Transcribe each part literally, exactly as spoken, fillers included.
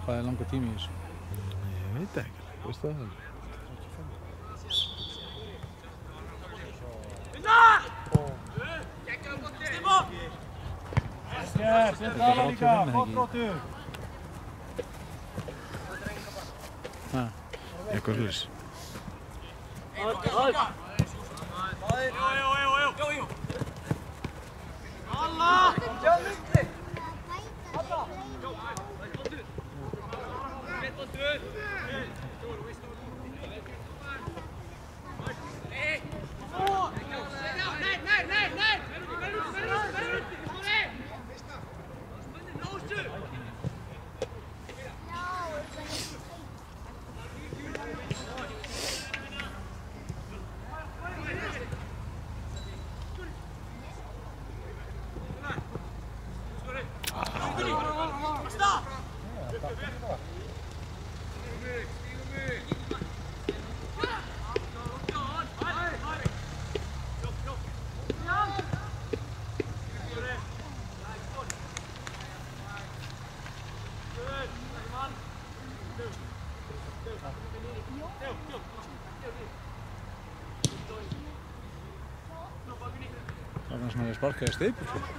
Hvað er langur tími í þessu? Ég veit ekki, veistu það? Þetta er líka, gott róttur. Hæ? Eitthvað hlutis. Það var sem að ég sparkaði steipur svo.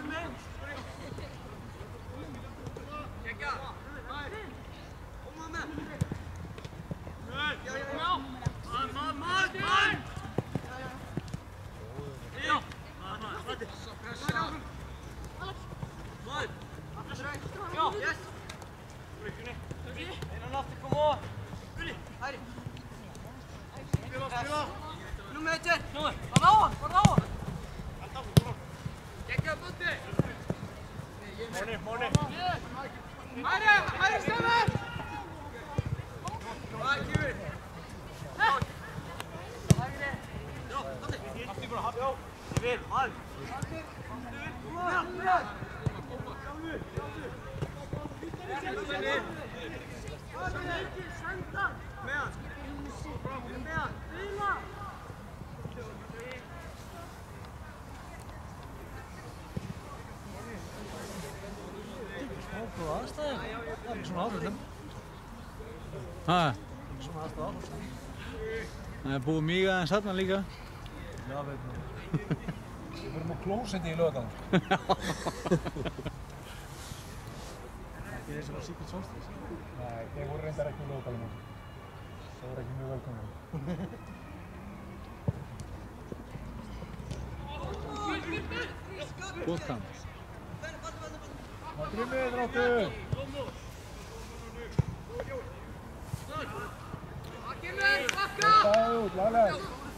Hæ? Það er búið mýga aðeins þarna líka. Já, veit maður. Við vorum á klósetti í Laugardalnum. Ekki þeir sem var Secret Solstice? Nei, þeir voru reyndar ekki í Laugardalnum. Það voru ekki mjög velkomnir. Bóttan. Það er grimmið, Dróttur! Þetta út, laglega!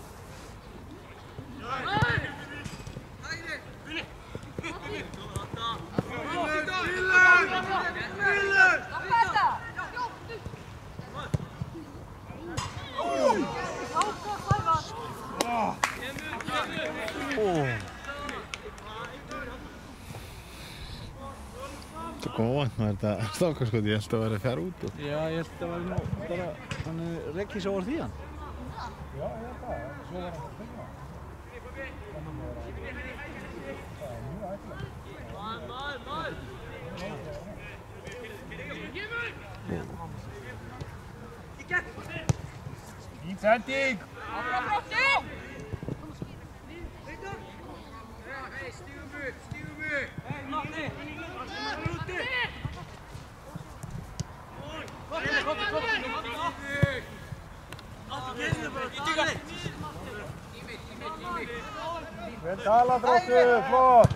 Þetta er góðvænt maður þetta strákarskot, ég held að það væri að fjara út og... Já, ég held að það væri nú bara, hann rekkis á orð því hann. Já, ég held það, svo var hann að finna. Það er mjög ætla. Fín sending! Áfram Frosti! Vel talað, Dróttur, flott!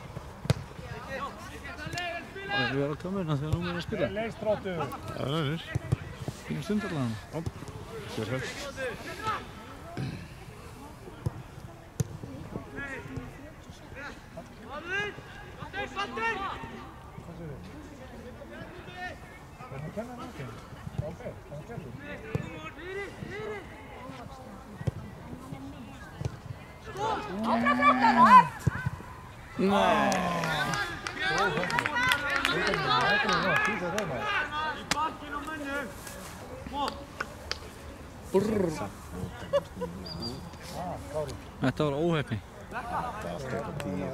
Það er verið á kameruna þegar hún er að spila. Vel leist, Dróttur! Já, það er. Fínu stundarlega hann. Ó, sér vel. Hvernig kenna hann ekki? Ok, hvað gerðu? Áfram Frostarar! Nei! Brrr. Þetta var óheppni. Þetta var skært tíu.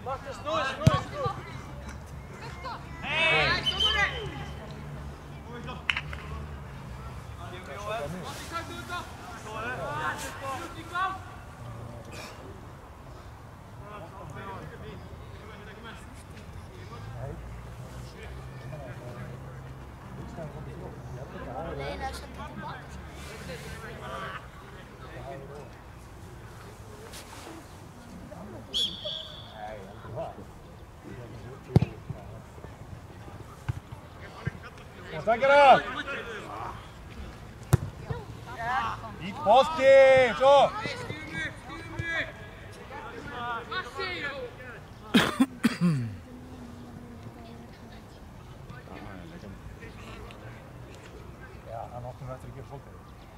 Stangerna! Hit bolti, svo! Já, hann áttum eftir að gera svolítið.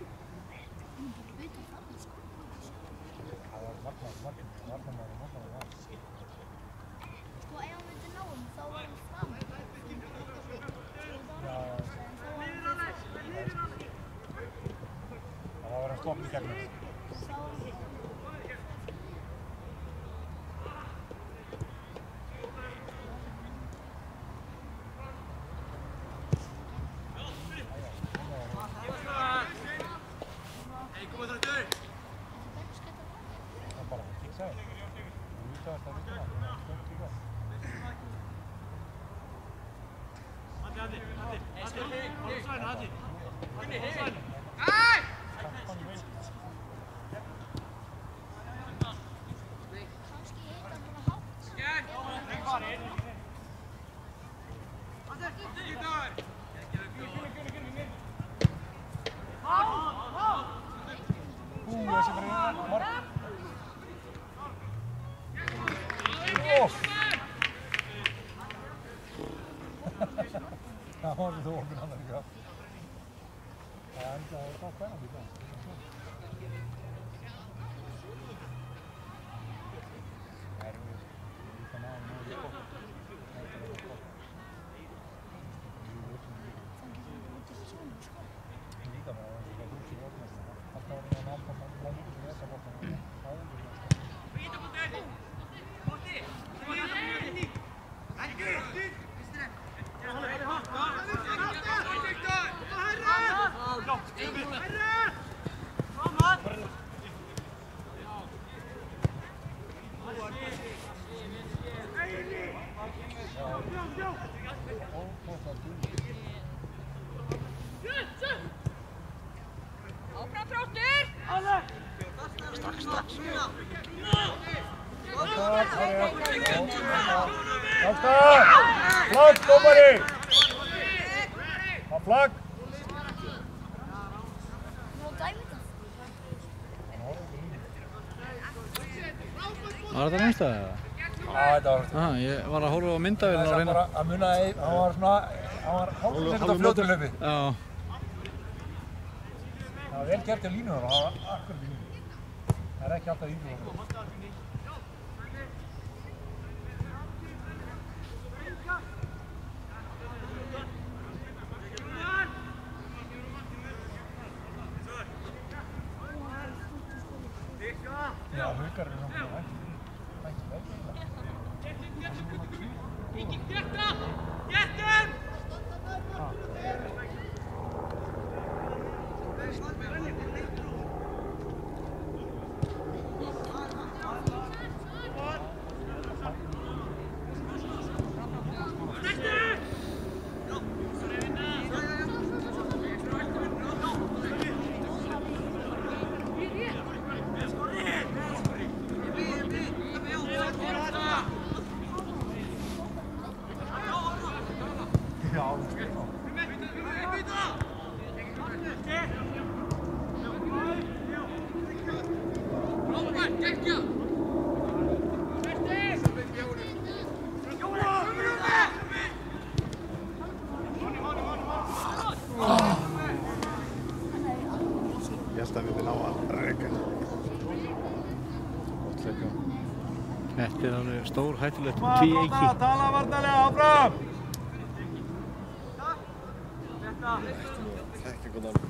Það var markmann, markmann, markmann, markmann, markmann. Sko, ef hann myndi ná hann, þá var hann fram. Það var að stoppa í gegnum. Það bara að kiksa þér. Þú vitaðast að vita það. Það er stönd í góð. Hadi hadi hadi. Offside hadi. Offside. Ay! Það var svo okkur annar ekki að. Það er enda að það spennandi í dag. Það er mjög líka maður með í skótt. Það er mjög skótt. Líka maður, það er út í vörðmestana. Alltaf var það náttúrulega að það er mjög sem þessa bóttan. Það er mjög skótt. Áfram Þróttur! Strax, strax. Ástæð! Flagg, dómari! Á flagg! Nú dæmi það. Var þetta neinstæðið eða? Já, þetta var þetta. Ah, ég var að horfa á myndavélina og Það reyna. var að muna að hann var svona, hann var hálfsekund á fljóturhlaupi. Já. Það var vel gert í línunum, það var akkurat í línunum. Það er ekki alltaf í línunum. Já, Haukar eru svona hægt. Hægt vel eiginlega. Ég held að við ná að reka. Gott leika. Þetta er alveg stór hættulegt tvíeyki. Tala varnarlega, áfram! Ekki góð alveg.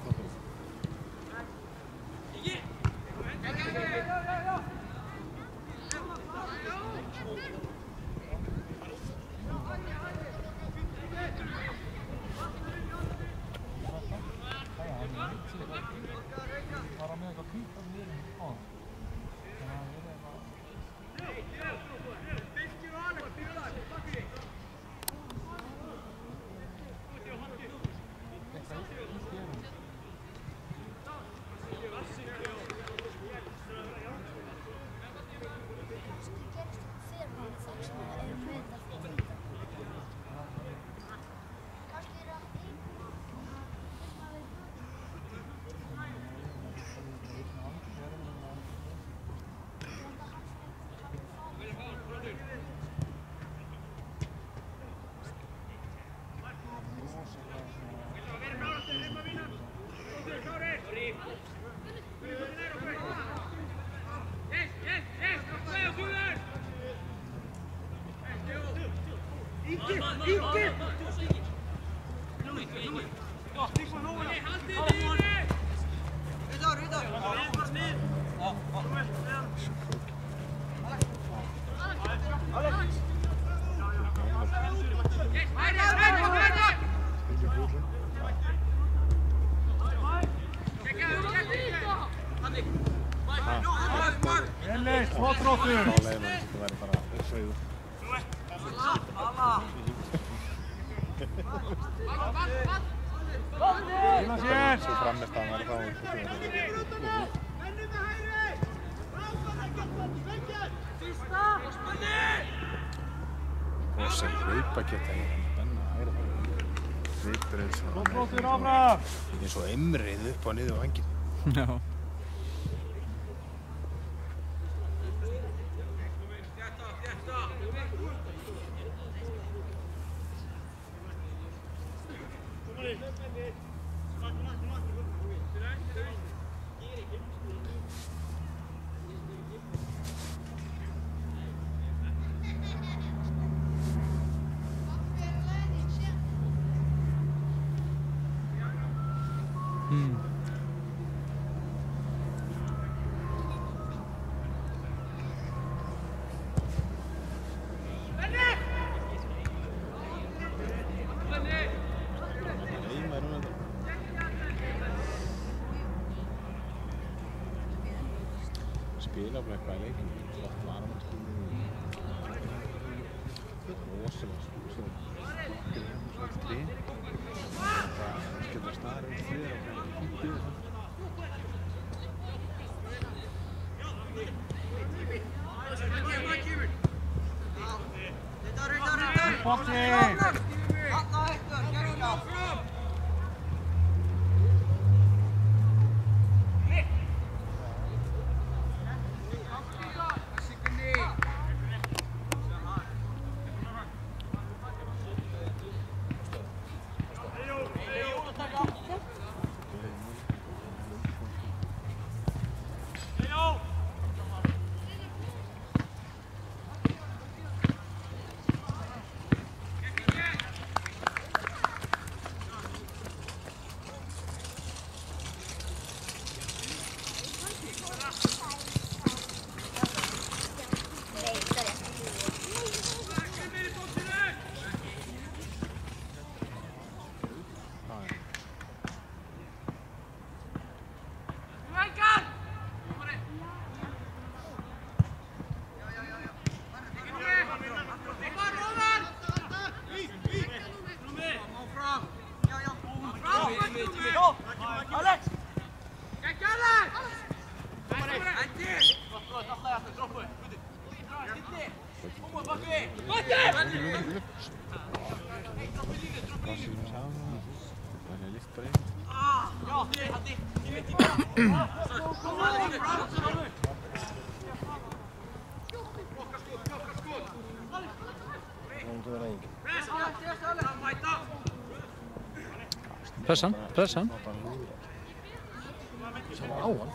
Ellis, smáþróttur! Þá leiði maður þetta væri bara uppsveiður. Fína sér! Svo framist að maður þá eins og svona. Og sem hlaupaketta í hann, benna hægra fara. Hleypur eins og hann Smáþróttur áfram! eins og emrið upp og niður á vanginn. Já. Mm. Spila bara eitthvað í leikinn, flott varamannstími, rosalega skúsið, skakir hérna svona til trén. Það skilur staðar út fyrir og það er fínt yfir það. Potti! Pressan, pressan. Sá á hann.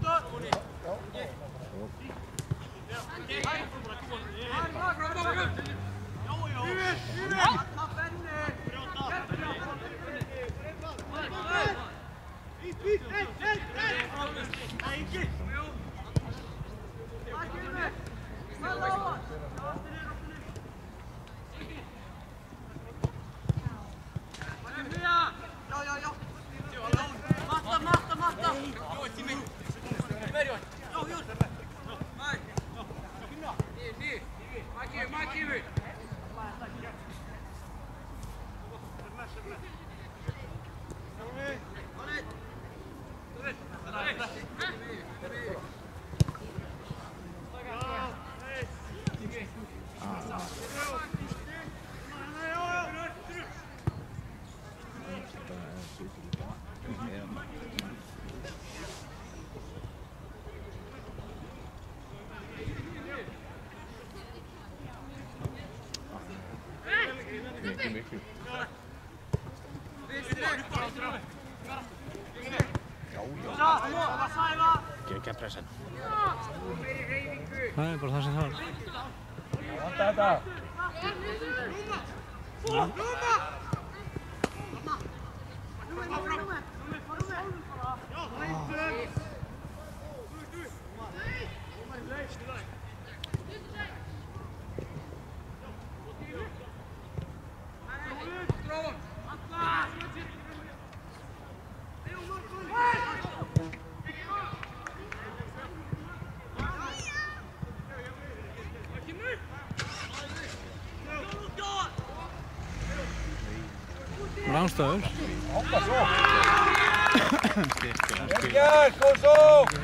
Gekka pressan. Það er bara það sem það er. Vanda þetta! Rangstæður. Hoppa svo! Styrkir, hann Vel spila. gert, góð svo!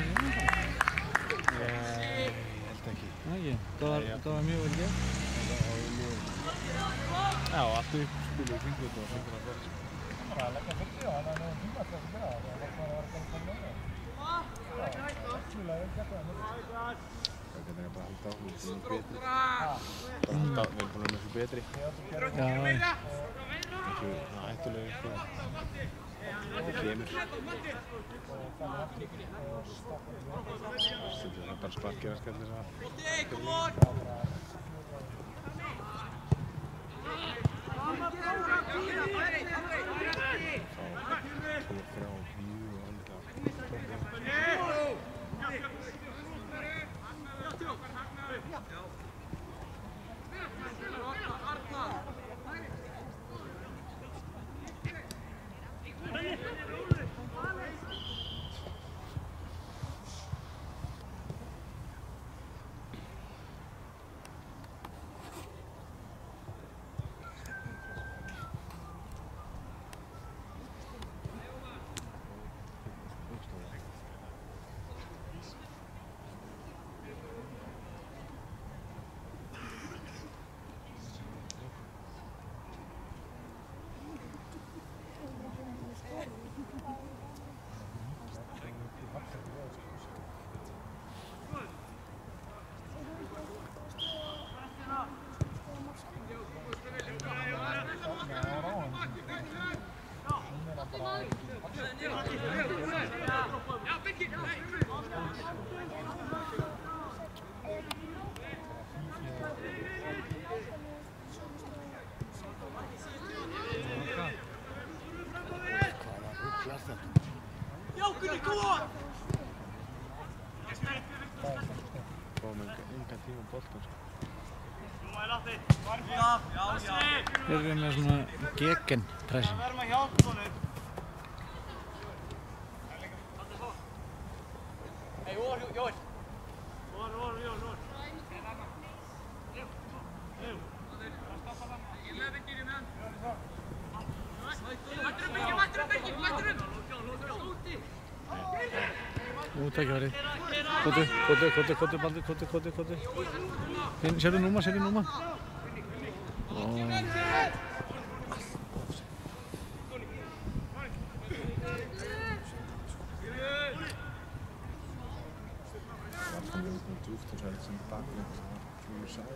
Ég held ekki. Það ekki, það var, það var mjög vel gert. Já, allt upp spilu í kringu þetta og fengur hann gott. Bara að leggja fyrir sig og hann hafði nú tíma til að gera það. Það var bara að vera að koma með það. Já, spilaði vel gert það. Það getur ég bara að halda á, við erum betri. Bara halda á, við erum búin að vera mjög betri. Já, Ekki hættulega sko. Þetta kemur. Þetta er bara sparkir að skalla þess að. Fá þrjá og fjú og alveg það. Þeir eru með svona gegenpressing. Útækjaverið. Kóti, kóti, kóti, kóti, baldi, kóti, kóti, kóti. Sérðu núma, sérðu núma. Djúpt og svo er þetta sem bakgrund og svona sæður.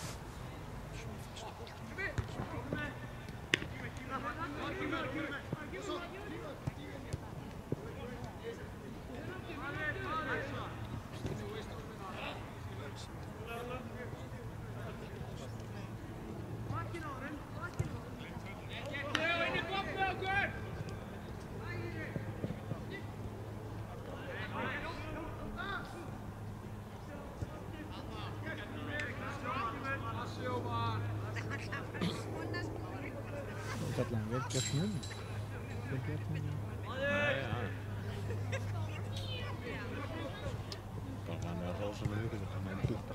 Kallar hann vel gert mun. Vel gert mun. Nei, já. Bara hann er að hrósa með hugið, hann er að dutta.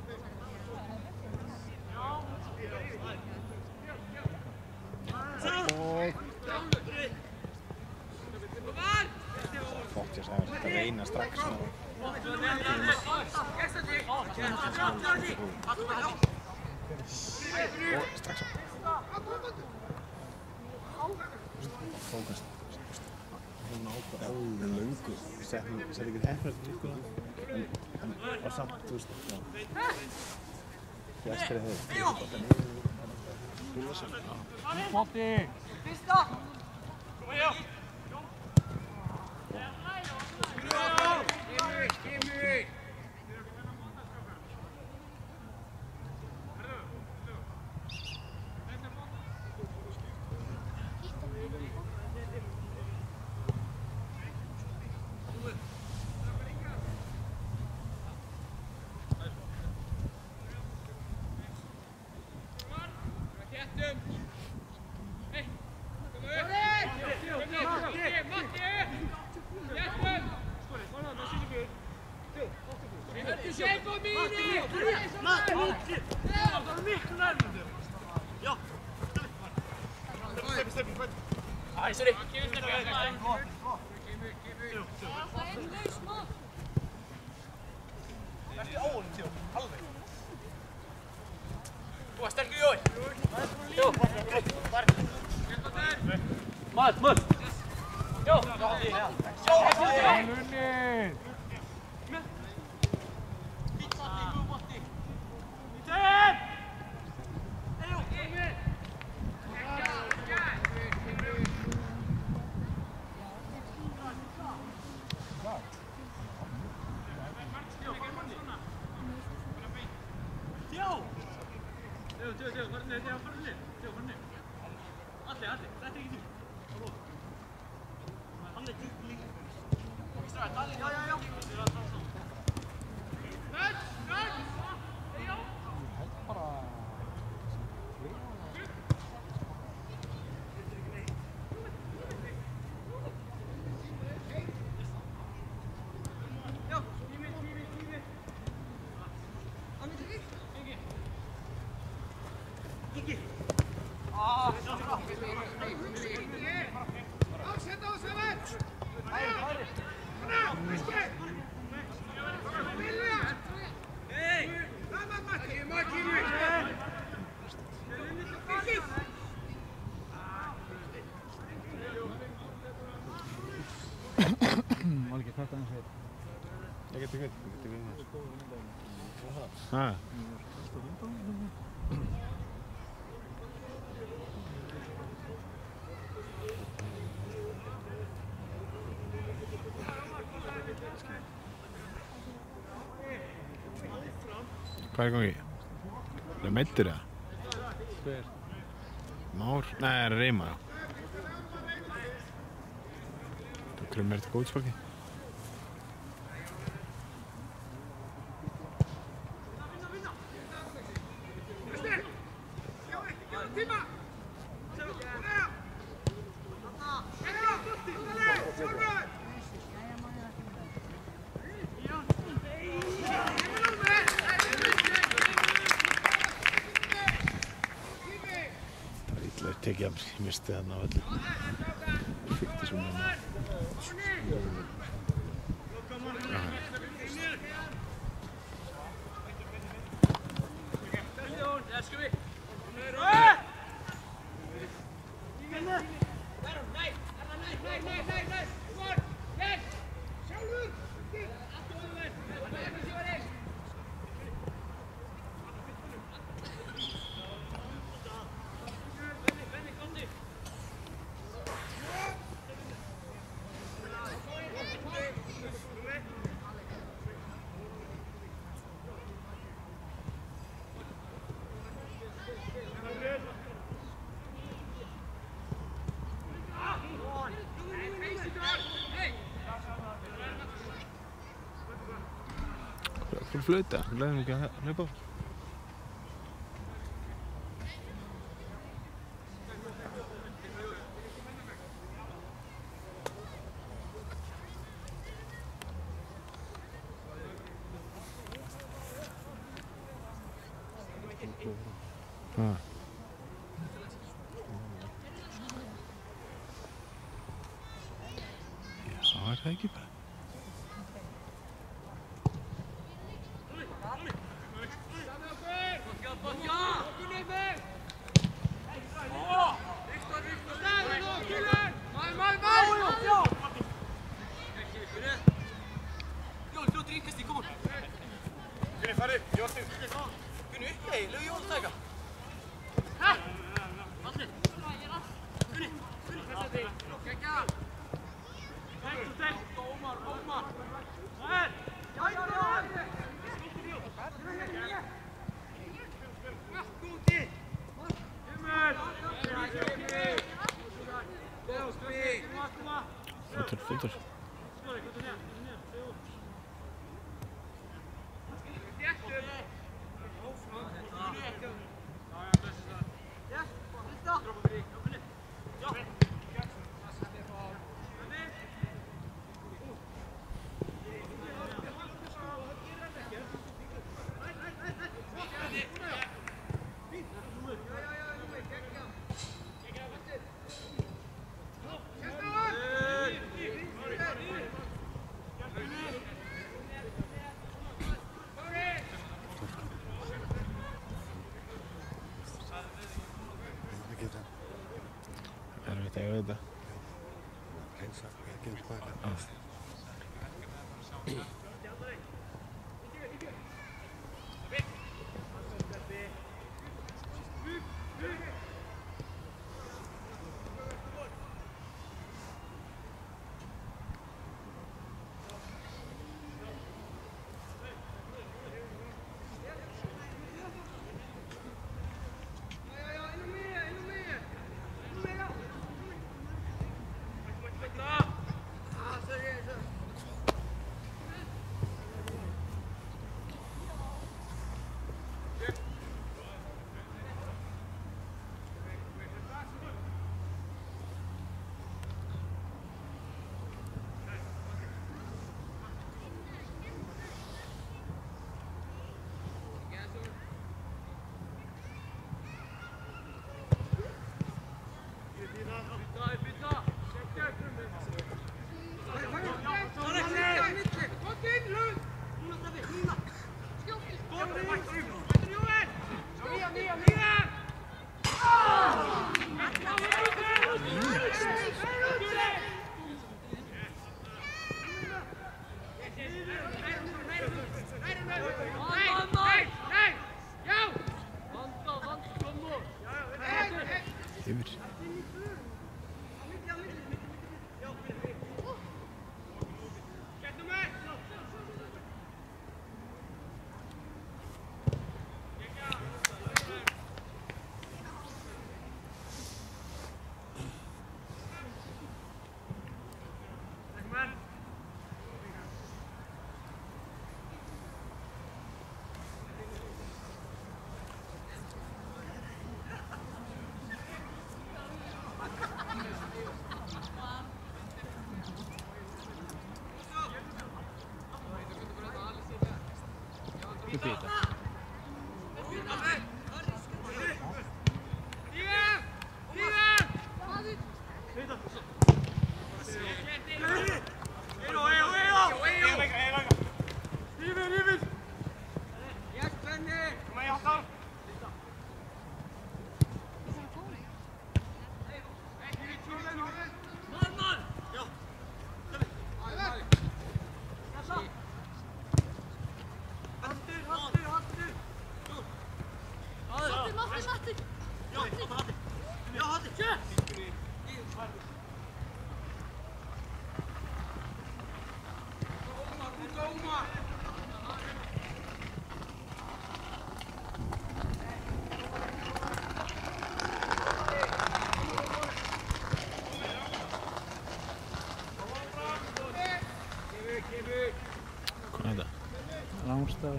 Fótt ég sagði að þetta reyna strax. Og strax á. Fókast. Hún ákvað alveg löngu. Ég seti ekki hefnast í sko. En var samt, þú veist. Flestir er þeir. Móti! Fyrsta! Kom hér! Olgi, hvað er það að segja? Ég geti við, ég geti við mér. Hæ? Hvað er í gangi? Er það meiddur eða? Hver? Már? Nei, það er að reyma það. Það krumir þetta góðsfólki. Tekið af mér, ég misti þarna á öllu. Fyrti svo með mér. Full flauta, við leiðum ekki að hlaupa á. Ah. Já, er það ekki bara? Fullt, fullt. Ja. Þetta ég veit það. Hreinsa, ekki um spaka. Yfir. Upp í þetta. Hvað er þetta? Rángstað.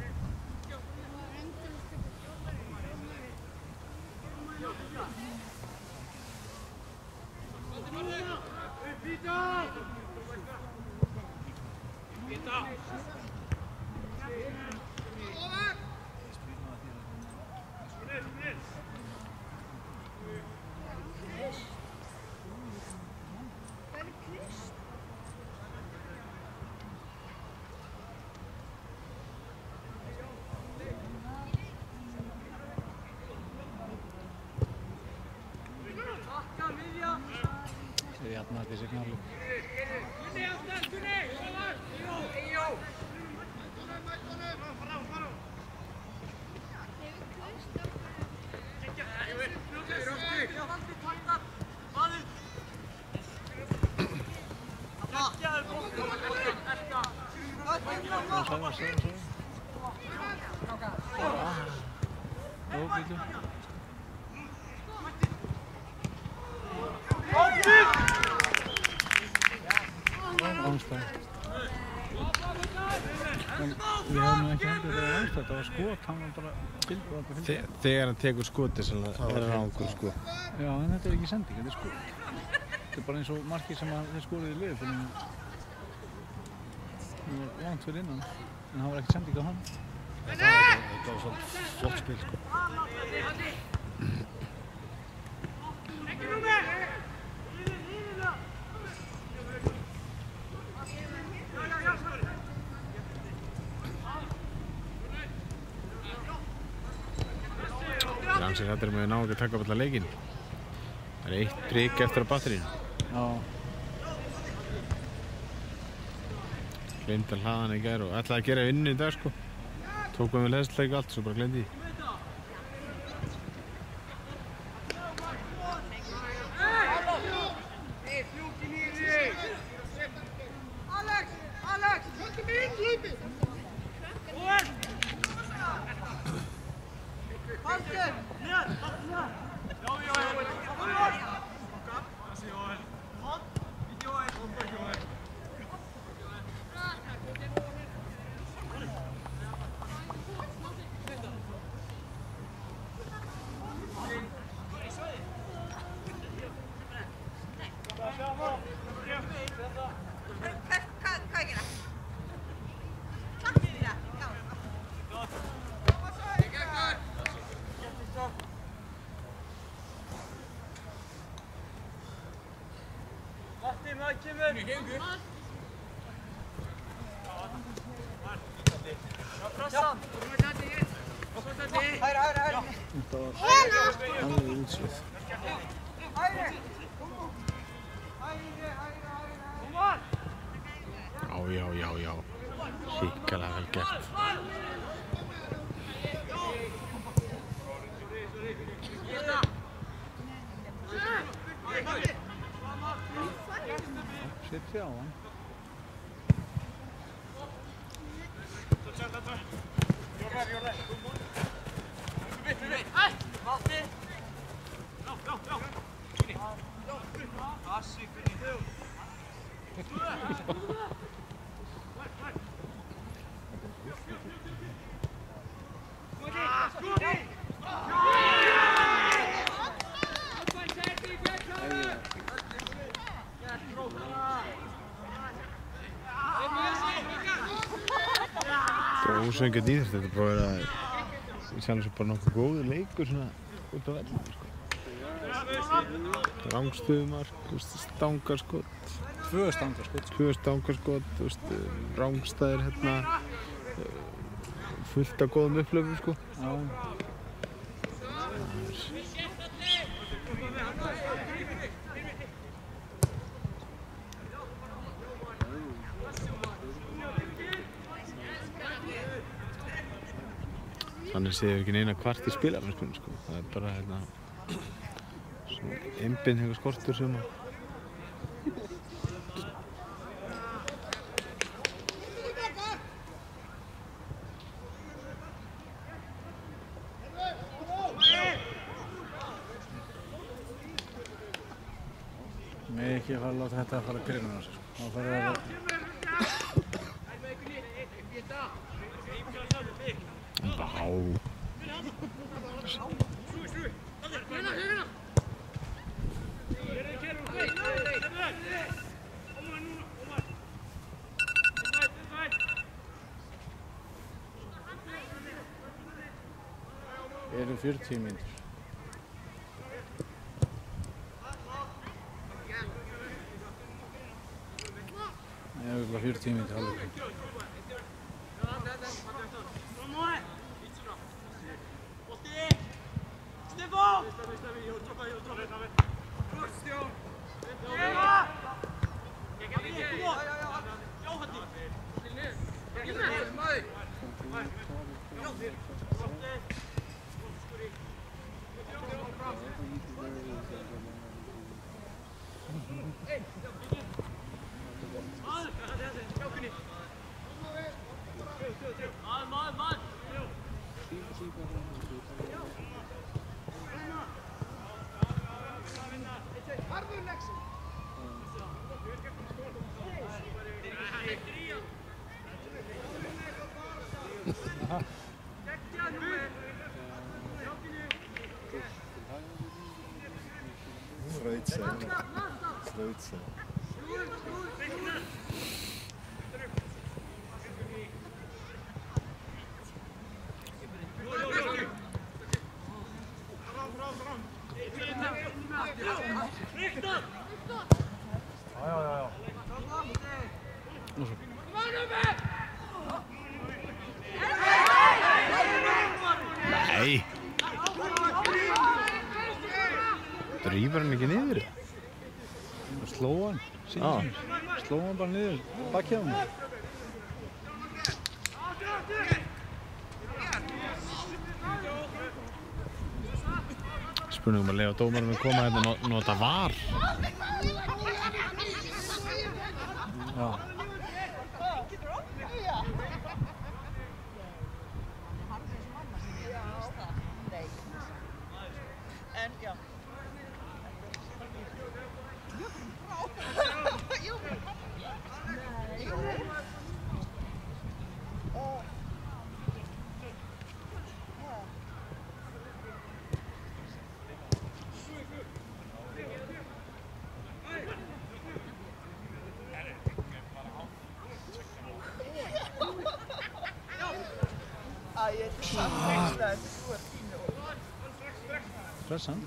Þeir jafna þetta í sig knallu. Hvað sagði það, sagði það? Ó, býtu. Rángstað. En við hefum nú ekki hendur þegar rángstað, þetta var skot, hann var bara tilbúið upp á Þe þegar hann tekur skotið sem það er rángur sko. Já, en þetta er ekki sending, þetta er skot. Þetta er bara eins og markið sem að þeir skoruðu í liði fyrir hann. Það var langt fyrir innan, en það var ekki sending á hann. Þetta var, þetta var svona flott spil sko. Þannig að þetta er með ná ekki að taka upp alla leikinn. Það er eitt prik eftir á batterínu. Já. Gleymdi að hlaða hann í gær og ætlaði að gera vinnu í dag sko. Tókum við leðsleik allt, svo bara gleymdi því. Já, já, já, já. Hrikalega vel gert. Sitja á hann. Ósvengað í þetta, þetta er bara að vera í sjálf svo bara nokkuð góður leikur svona út á vellinum sko. Rangstöðumark, stangarskott. Tvö stangarskott. Tvö stangarskott, rangstæðir hérna, fullt af góðum upplöfum sko. Já. Þannig séu ekki neina kvart í spilarmennskunni sko. Það er bara hérna svona einbeitingar skortur sem að Nei, ekki að fara að láta þetta að fara að grina á sig. Þá fara það að Vá. Eru fjörutíu mínútur. Nei, örugglega fjörutíu mínútur hálfleikur. Freut sig. Freut sig. Ja, ja, ja. Nej. Rífur hann ekki niður? Sló hann, síðan. Sló hann bara niður, bakkið hann. Spurningum að leyfa dómarinn að koma hérna og nota var. Já. Pressan.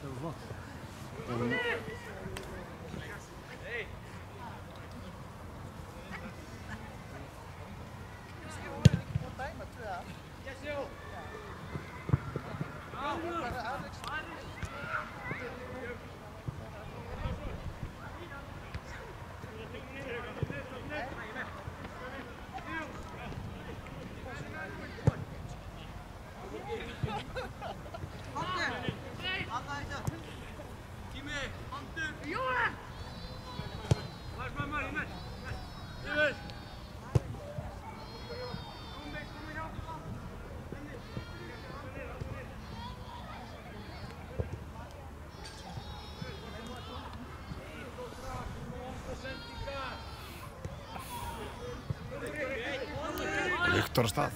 Viktor á stað.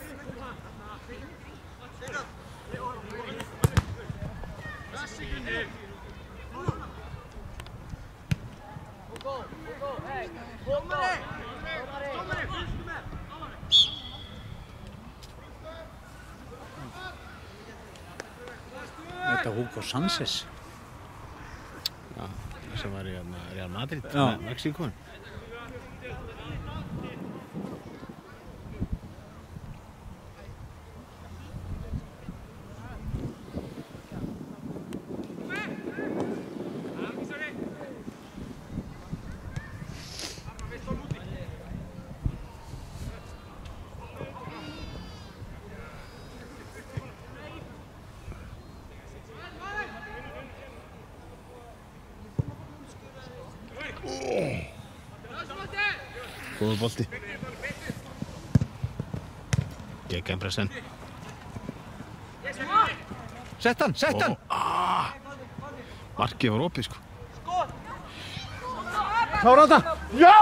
Þetta er Hugo Sanchez. Já, sem var í Real Madrid, Já. Mexíkó. Góður bolti. Gekk en pressan. Sett hann, sett hann! Ah, markið var opið, sko. Klára þetta! Já!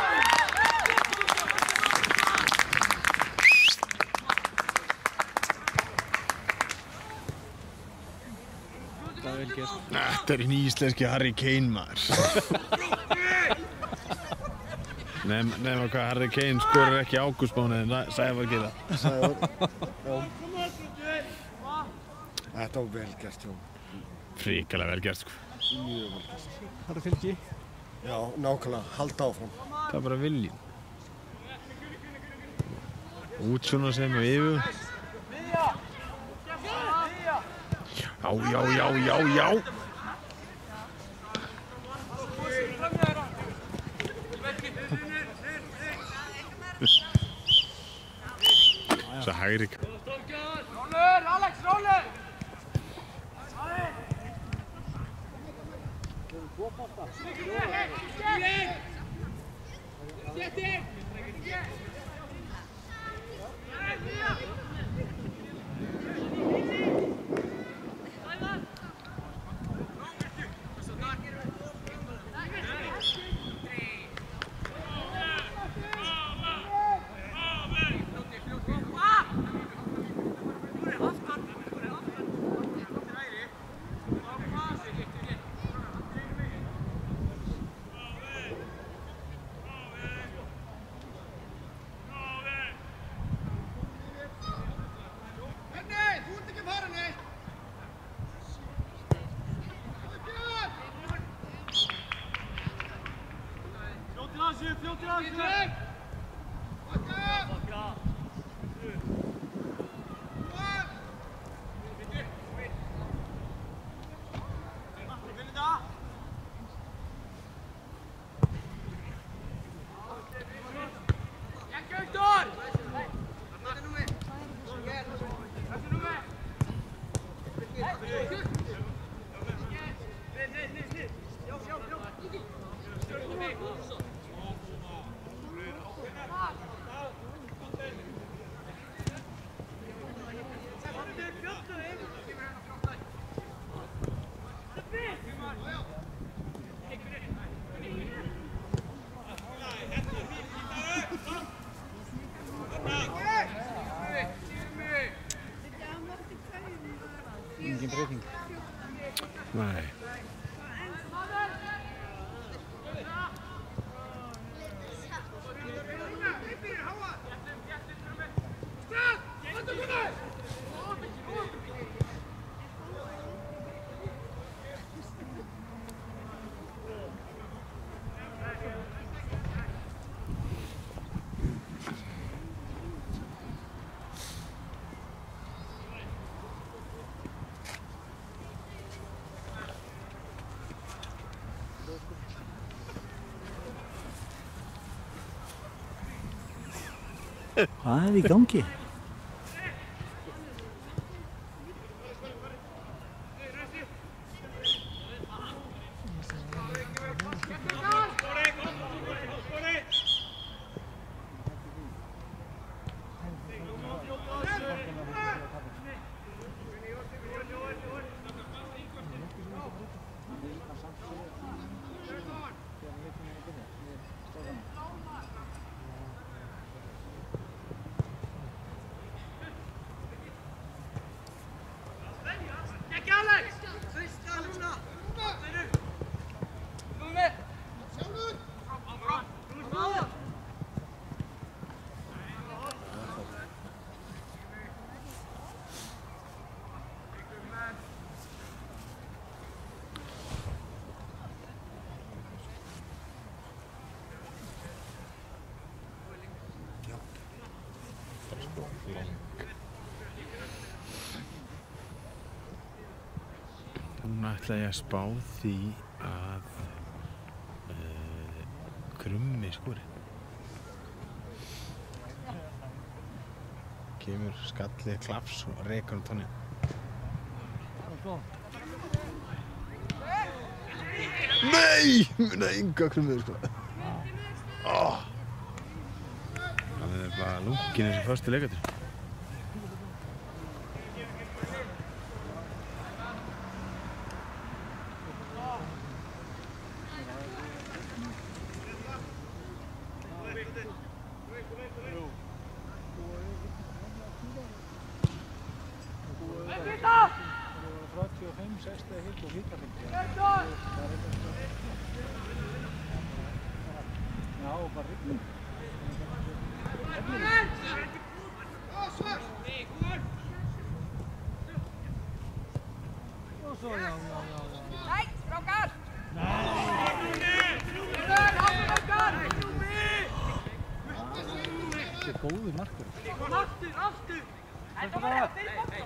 Það er vel gert. Þetta er hinn íslenski Harry Kane, maður. Nefn, nefn hvað Harry Kane skorur ekki ágústmánuðin, Sævar gera. Þetta var vel gert, já. Fríkalega vel gert, sko. Mjög vel gert. Það er fylgi. Já, nákvæmlega. Halda áfram. Það er bara viljinn. Útsjóna sem og yfir. Já, já, já, já, já. Svo hægri. Roller, Alex, roller! Engin breyting. Nei. Hvað er í gangi? Núna ætla ég að spá því að uh, Krummi skori. Kemur skallið klafs og rekur um tónni. Nei! Muna ynga Krummiður sko. Oh. Það er bara lungin þessi förstu leikatur. þrjátíu og fimm, sextíu hitt og hittafimmtíu. Já, bara rigning. Og svo, já, já, já, já. Nei, strákar! Þetta er góður markur. Aftur, aftur! Þetta var það!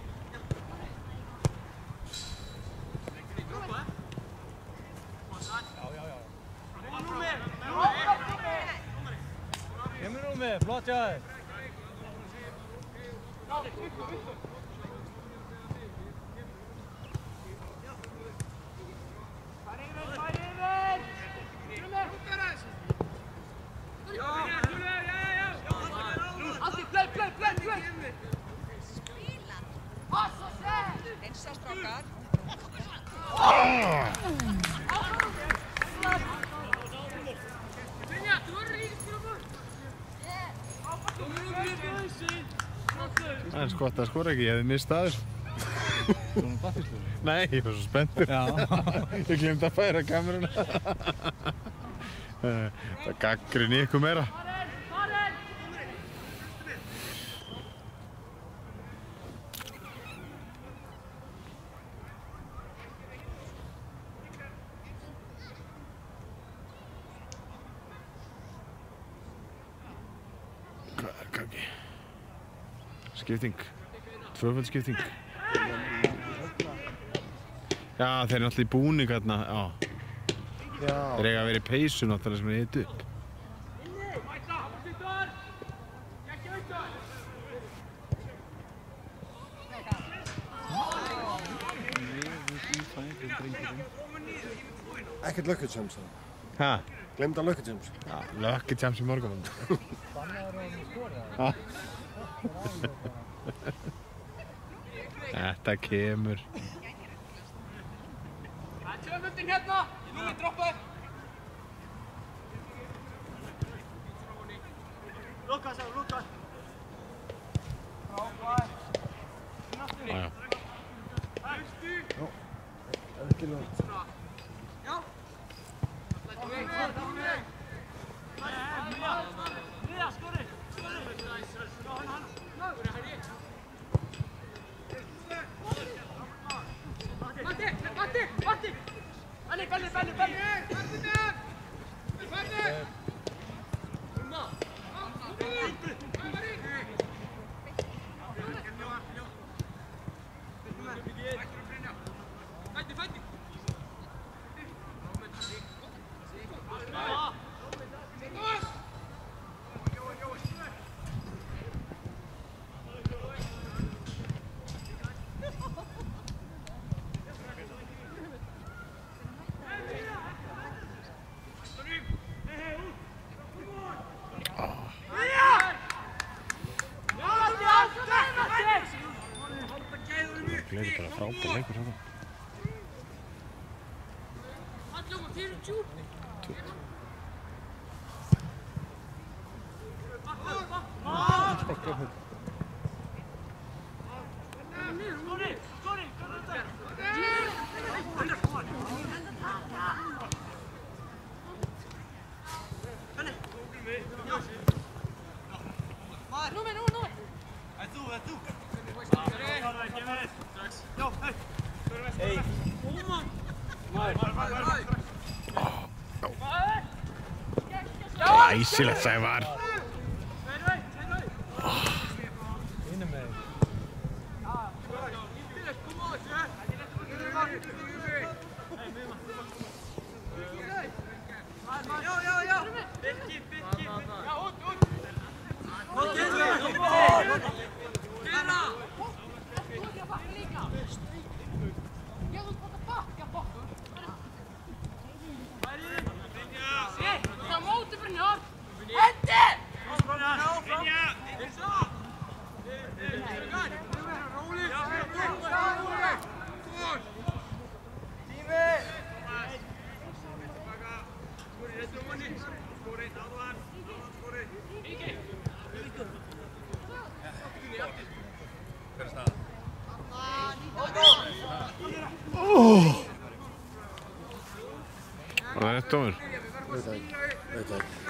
Kemur nú með, flott hjá þér. Aftur, play, play, play, play! Passa sér! Einsa strákar. Það er skott að skora ekki, ég hefði mist aðeins. Svona battisluður. Nei, ég var svo spenntur. Já. Ég glemt að færa kameruna. Það gagnrýni ykkur meira. Hvað er gangi? Skipting. Tvöföld skipting. Já, þeir eru náttúrulega í búning hérna, já. Já. Þeir eiga að vera í peysu náttúrulega sem er hitt upp. Ekkert Lucky Champs það. Hæ? Glemd að Lucky Champs. Já, Lucky Champs í morgun. Bannaður á henni skora. Þetta kemur. Tvöföldin hérna! Í númi droppaði! Lukas, já, Lukas! Frábær! Jájá. Já, ekki langt. Já! Lætum við! Lætum við! Ríða, skori! Skori! Já, hann, hann! Skori, hæri! Matti! Matti! Matti! Belli, belli, belli, belli! Belli! Umma! Fætti, fætti! Gleði bara frábær leikur hérna. Númer, númer, númer! Er þú, er þú? Glæsilegt Sævar. Já, já, já! Birki, Birki! Já, út, út! Gerra! Já, þú búið að bakka bokkur. Það móti Brynjar! Hendi! Brynja! Róli! Tími! Skori, þetta er manni! Skori, áðan! Skori! Ekki! Hver er staðan? Var það rétt dómur? Veit það ekki, veit það ekki.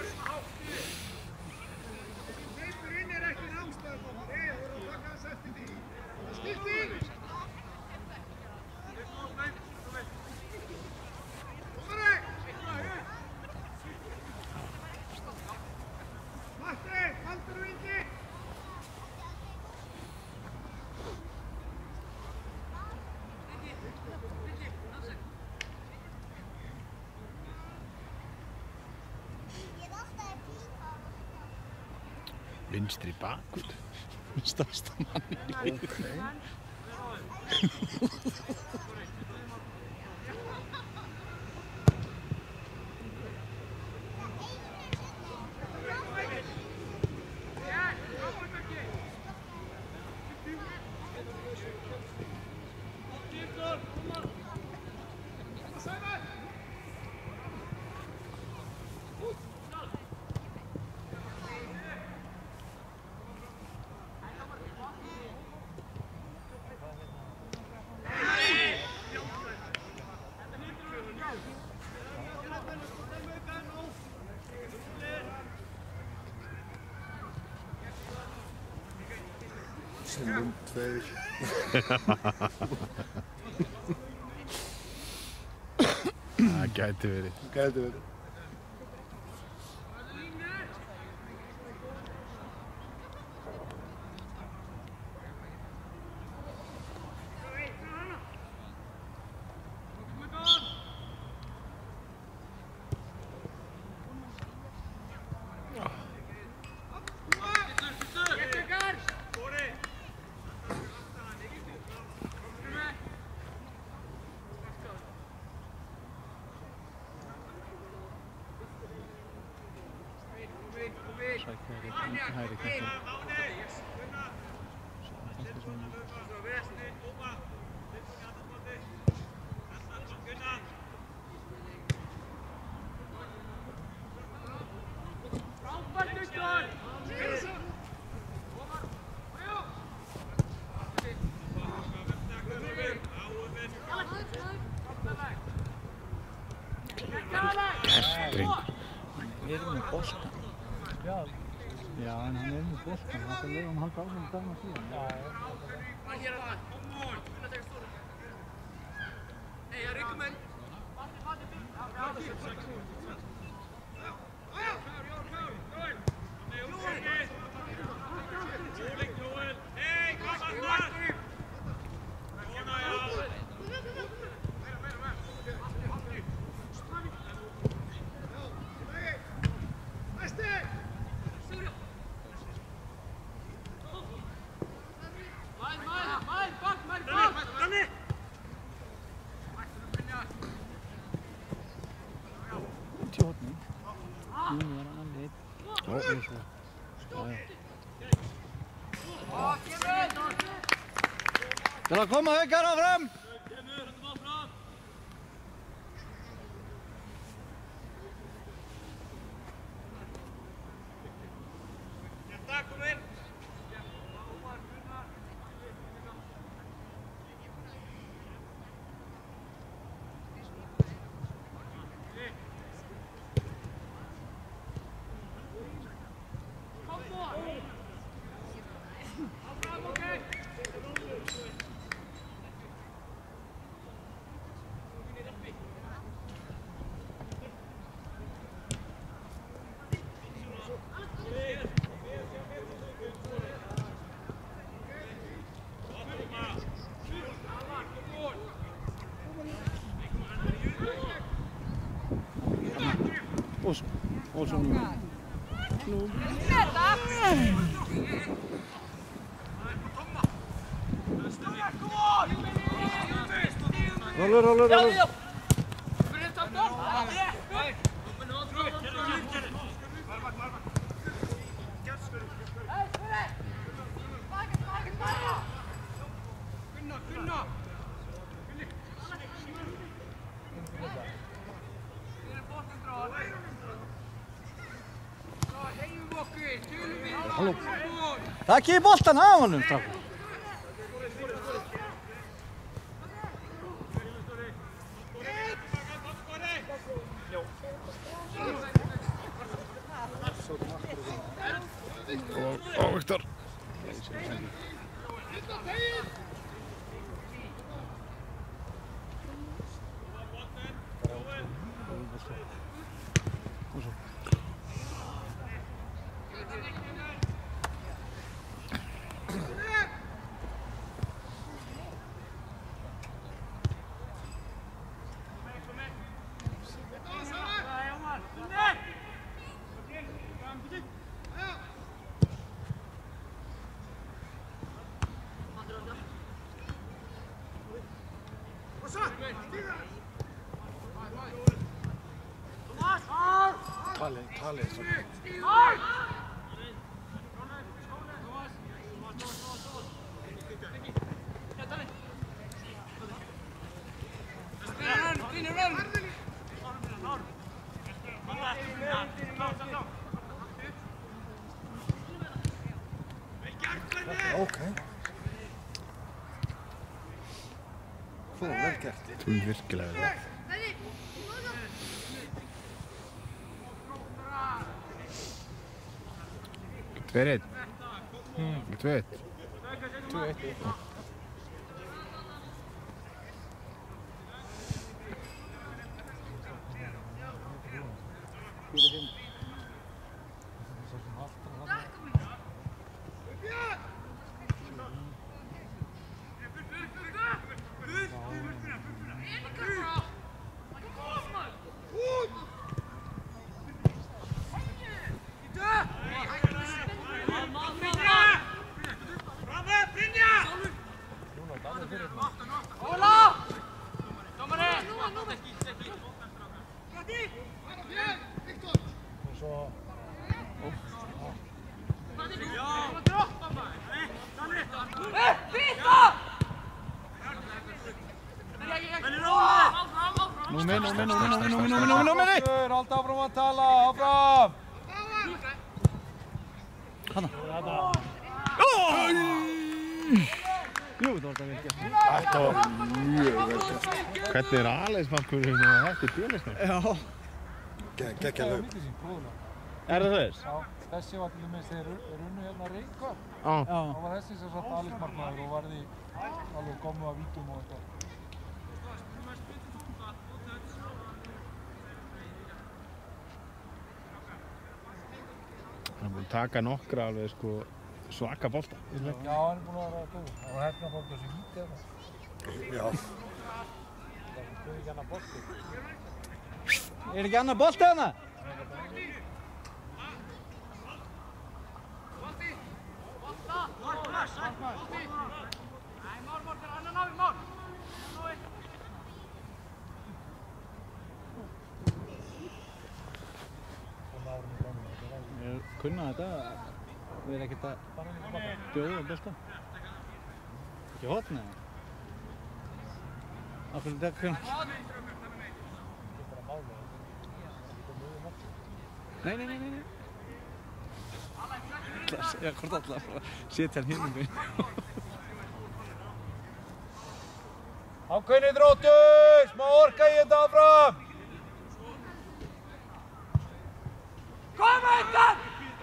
Vinstri bakvörð. Stærsta mann í liðinu. Sinnum tveir. Það gæti verið. Gæti verið. Hægri kantinn. drengur. Við erum með boltan. Já. Já, en hann er með boltan. Það er leið hann halda áfram að dæma síðan. Já, já. Hey, jag rycker mig. Hey, kom Anders! Til að koma Haukar áfram! Og svo, og svo nú. Nú. Roller, roller, roller. Halló. Takk í boltan af honum, strákur. Ó, Viktor. Talið, talið svona. Ókei. Svo vel gert. Þú er virkilega vel. Tvö eitt. Tvö eitt. Tvö eitt. Númi, númi, númi, númi, númi, númi, númi, númi! Halda áfram að tala, áfram! Hanna. Jú, það var þetta vel gert. Þetta var mjög vel gert. Hvernig er aðeinsmarkurinn og þetta er bílisnum? Já. Gekkja hlaup. Er það þess? Já, þessi var til dæmis þegar þeir unnu hérna Reykjavík. Já. Þá var þessi sem satt alismarkmaður og varði alveg komu af vítum og þetta. Hann er búinn að taka nokkra alveg sko svaka bolta. Já, hann er búinn að vera góð. Það var hefna fólk þessu víti eða. Já. Það er ekki annar bolti. Er ekki annar bolti hana? Ég kunna þetta, við erum ekkert að bjóða bolta. Ekki hotn eða? Af hverju þetta kunna? Nei, nei, nei, nei, nei. Já, hvort alltaf að setja hann hérna með. Ákveðni Þróttur, smá orka í þetta áfram. Kom eitthvað!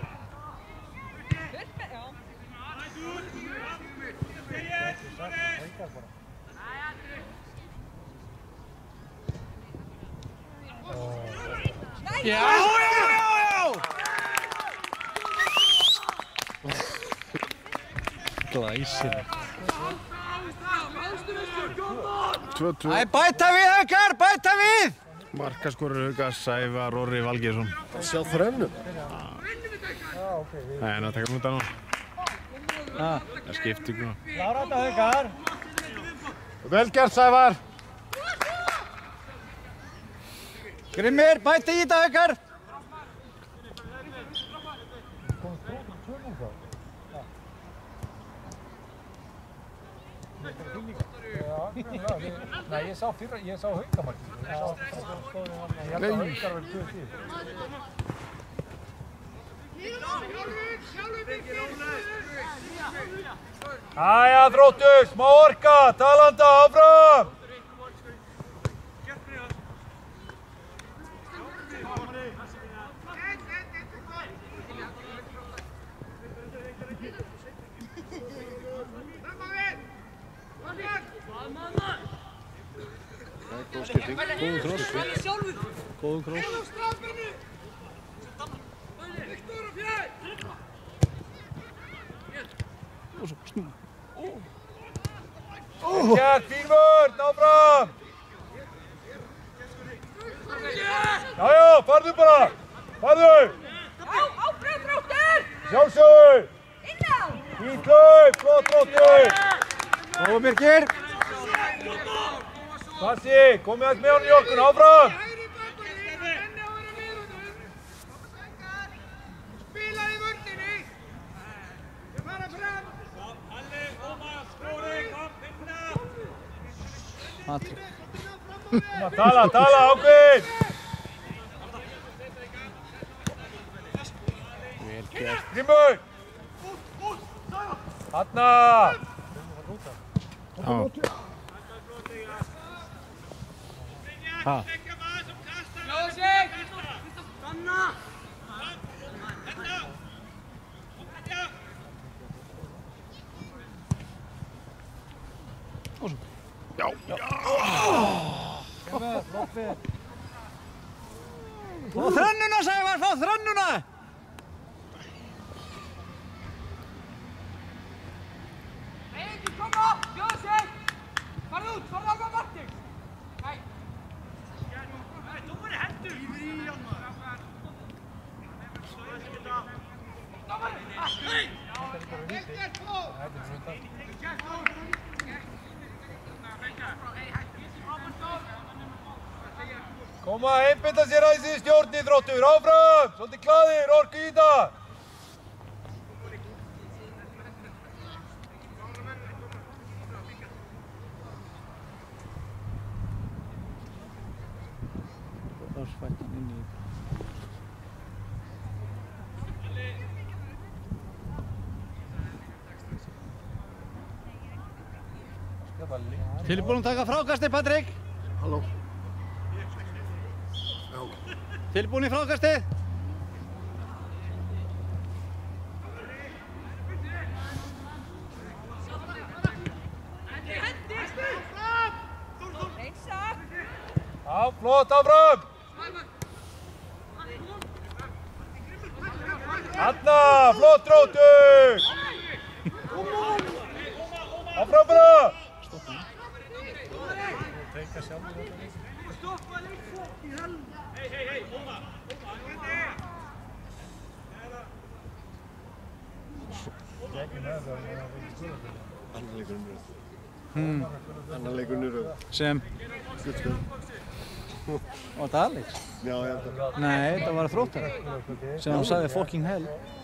Já, já, já, já! Glæsilegt. tvö tvö. Æ, bæta við Haukar, bæta við! Markaskorur Hauka, Sævar Orri Valgeirsson. Sjá þrennum. Nei, hann er að taka hann út af nú. Ah. Það skiptir ykkur nú. Klára þetta Haukar. Vel gert, Sævar. Grimmir, bæta í þetta Haukar! Nei, ég sá fyrra, ég sá Haukamarkið. Ég held að Haukar var tvö tíu. Æja, Þróttur, smá orka, talanda, áfram! Góð skipting. Góður kross. Góður kross. Og svo snúna. Gert, fín vörn, áfram! Já, já, farðu bara! Farðu! Já, áfram Þróttur! Sjálfsögðu! Inná! Fínt hlaup, flott Þróttur! Góður Birgir. Klassi, komið aðeins með honum í okkur, áfram! Spilaði vörninni! Þið fara fram! Alli, Ómar, Skóri, kom, finna! Patrik. Tala, tala, ákveð! Vel gert. Grímur! Þarna! Já. Ha. Sláðu sig! Stanna! Og svo. Já. Fá þrennuna, Sævar, fá þrennuna! Ekki koma! Sjóðu sig! Farðu út! Farðu alveg Martin! Nei! Nei, dómari hendur! Yfir í hann maður! Dómari! Nei! Ekkert på! Koma, einbinda sér aðeins í stjórni, Þróttur, áfram! Svolítið glaðir, orku í það! Þá svætt hann inn í þetta. Tilbúin að taka frákastið, Patrik. Halló. Tilbúin í frákastið. Já, flott áfram! Anna, flott Þróttur! Áfram bara! Annar leikurinn í röð. Hmm. Annar leikurinn í röð. Sem? Gullspjöld. Var þetta Alex? Já, ég held að. Nei, þetta var Þróttara. Sem hann sagði fucking hell.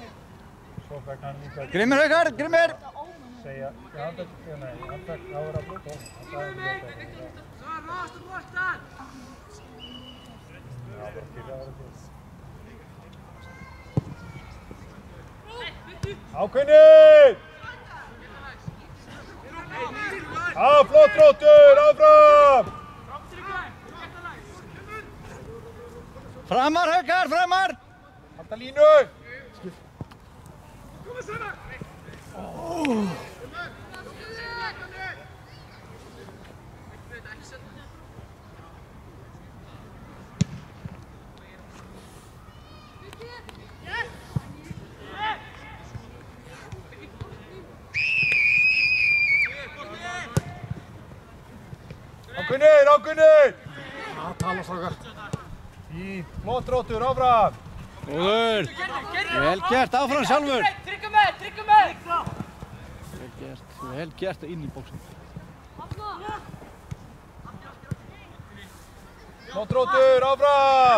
Grimmir Haukar, Grimmir! Segja, já, hann fekk, nei, hann fekk ára blótt og hann sagði blótt. Så rast og bolten! Já, bara skilja ára blótt. Ákveðnir! Já, flott Þróttur, áfram! Framar Haukar, framar! Halda línu! Ákveðnir, ákveðnir! Já, tala strákar. Fínt, flott Þróttur, áfram! Góður! Vel gert, áfram sjálfur! Tryggum með, tryggum með! Vel gert, vel gert inn í bóksin. Flott Þróttur, áfram!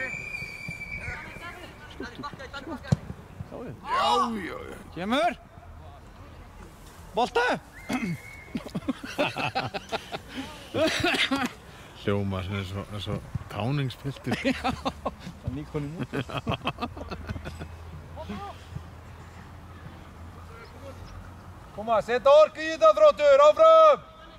Já, já. Kemur! Bolta! Hljóma sem er svo, er svo táningspiltur. Já, það er nýkonið mútið. Koma, setja orku í þetta Þróttur, áfram!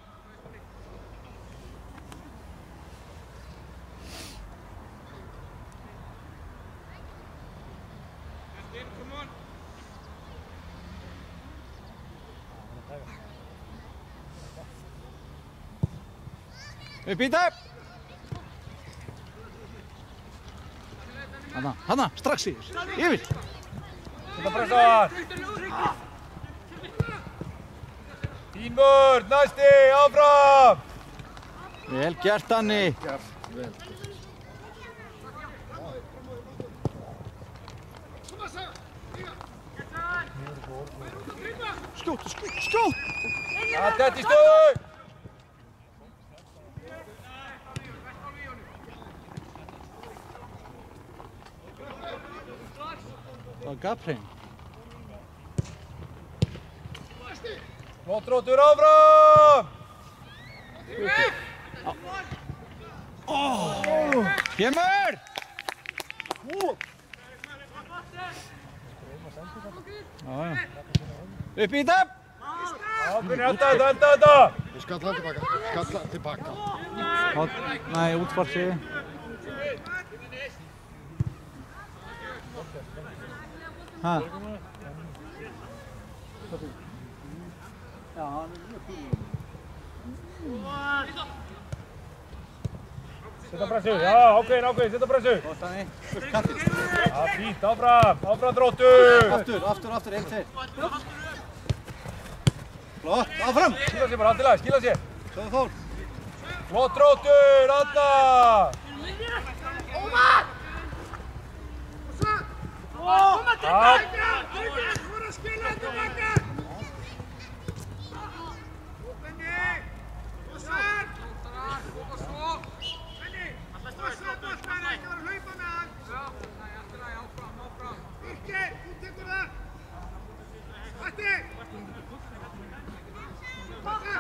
Upp í þetta! Hanna, hanna, strax yfir, yfir! Setja pressar! Fín vörð, næsti, áfram! Vel gert, Danni! Gert, vel. Skjótt, skjótt, skjótt! Ja, þetta í stöðu! Það var gapræn. Flott Þróttur, áfram! Kemur! Já, já. Upp í þetta! Ákveðnir, enda þetta, enda þetta! Þú skalla hann tilbaka. Skalla tilbaka. Hot, nei, útfarsi. Ha? Já, hann er mjög fín. Setja pressu, já, ákveðin, ákveðin, setja pressu! Gott, Danni. Upp kantinn. Ja, fínt, áfram, áfram Þróttur! Aftur, aftur, aftur, einn, tveir. Flott, áfram! Skila sér bara, allt í lagi, skila sér! Svo Þór. Flott Þróttur, Anna! Koma til Ja. baka! Auðvitað, þú voru að spila þetta baka! Benni! Og sær! Og svo! Benni! Og svo boltar, ekki vera að hlaupa með hann! Já, það er alltaf lagi, áfram, áfram! Birkir, þú tekur það! Matti! Baka!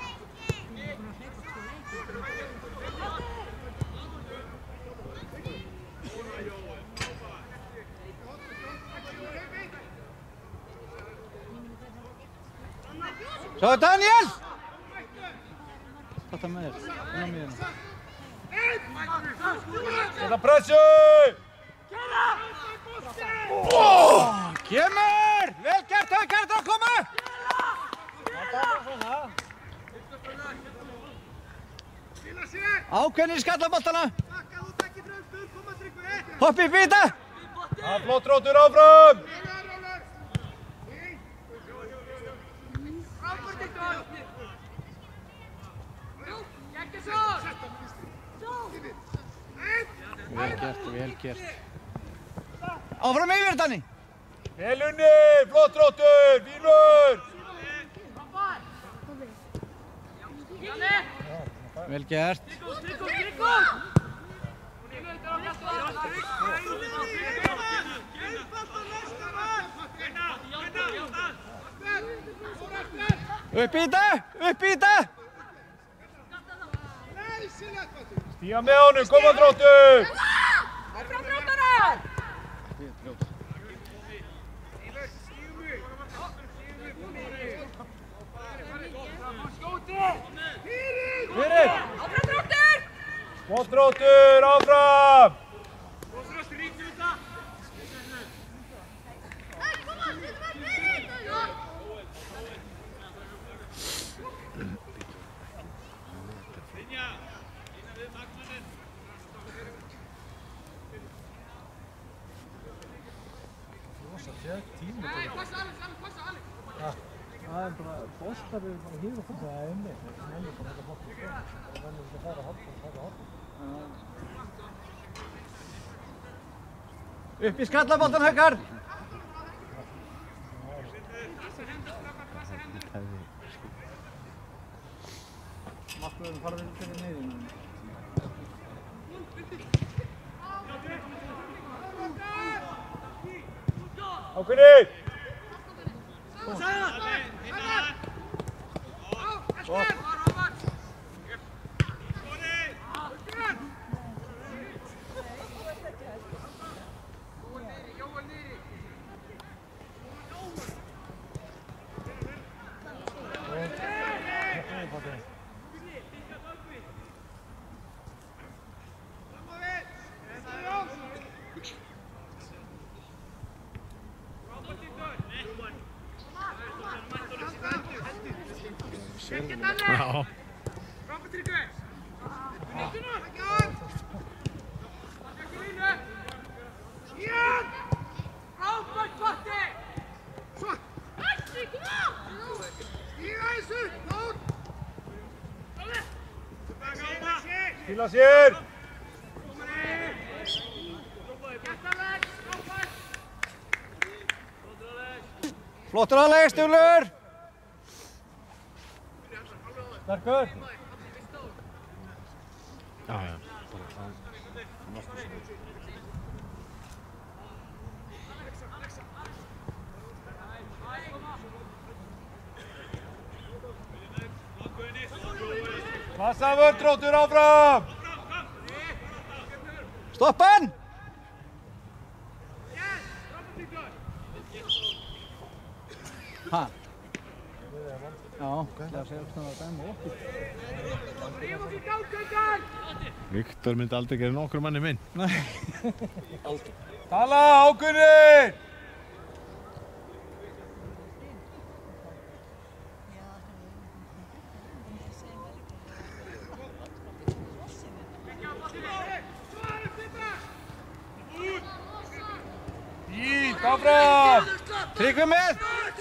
Svo Daniel! Þetta með þér, inn á miðjuna. Einn! Setja pressu! Kemur! Vel gert, Haukar, það koma! Ákveðnir í skallaboltana. Hoppi í bita! Það er flott Þróttur áfram! Vel gert, vel gert. Áfram yfir Danni. Vel unnið, flott Þróttur, Vílur! Vel gert. Upp í þetta, upp í þetta! Stíga með honum, koma Þróttur! Áfram Þróttarar! Fyrir! Áfram Þróttur! Flott Þróttur, áfram! Það er bara boltar eru bara hýr og fólk. Það er inni. Það er bara þetta boltar. Það verður ekki að fara horta og taka horta. Upp í skallaboltan, Haukar! Markvörðurinn fara við fyrir niður. Ákveðnir! Já. Skila sér! Flottur áleg, Stúlur! Sterkur! Já, já. Passa vörn Þróttur áfram! Stoppa hann! Ha? Já, það er sérstaklega að dæma okkur. Viktor myndi aldrei gera nokkur manni minn. Nei. Tala, Ákveðnir! Ít, áfram! Tryggvi með!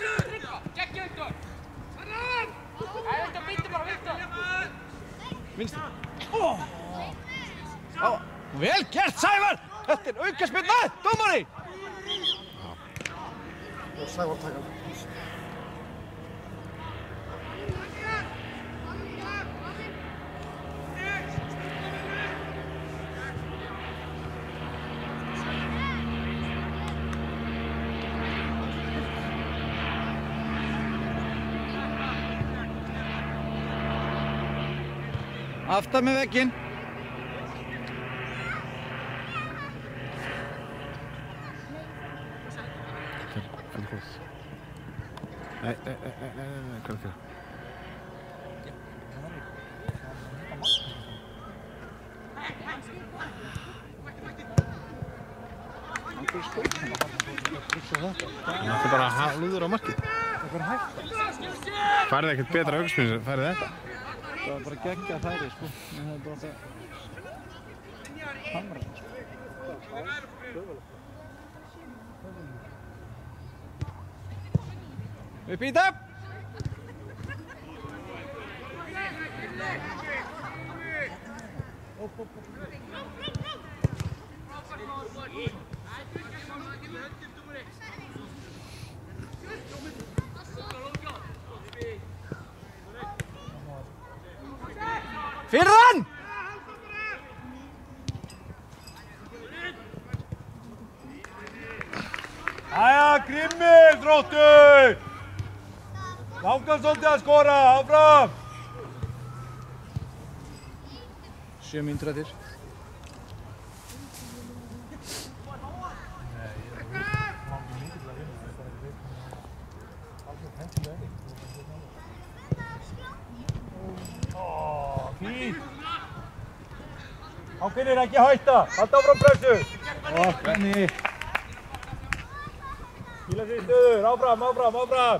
Vinstri. Já, vel gert, Sævar! Þetta er aukaspyrna, dómari! Og Sævar taka hann. Aftan með vegginn. Hvað er það? Nei, nei, nei, nei, nei, nei, hvað er það? fyrir skókina. Það er bara halvður á markið. Það er hægt. Færið ekkert betra augsminn sem færið þetta. Það var bara geggjað færi, sko. En það er bara það hamra, sko. Upp í það! Fyrir hann! Jæja, Grimmi, Þróttur! Langar svolítið að skora, áfram! Sjö mínútur eftir. Fínt! Ákveðnir ekki hætta, halda áfram pressu! Ó, Benni! Hvíla sig í stöður, áfram, áfram, áfram!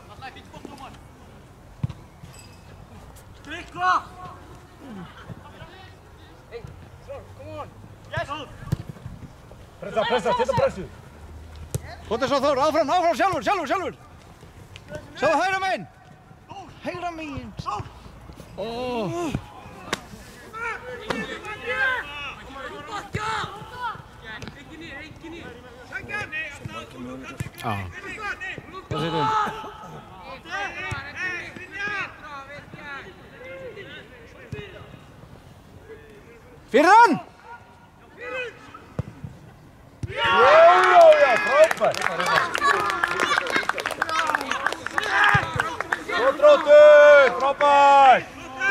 Pressa, pressa, setja pressu! Kvotir svo Þór, áfram, áfram, sjálfur, sjálfur, sjálfur! Sjáðu hægra megin! Hægra megin! Ó! Já. Hvað segir þú? Fyrir hann! Já, já, já, frábært! Svo Þróttur, frábært!